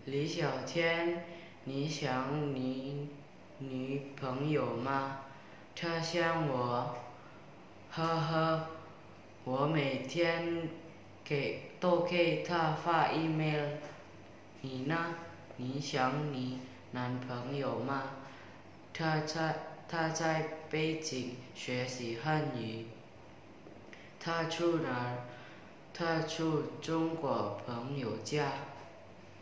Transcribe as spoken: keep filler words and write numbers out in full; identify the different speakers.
Speaker 1: 李小天，你想你女朋友吗？她想我，呵呵，我每天给都给她发 email。你呢？你想你男朋友吗？他在他在北京学习汉语。他住哪儿？他住中国朋友家。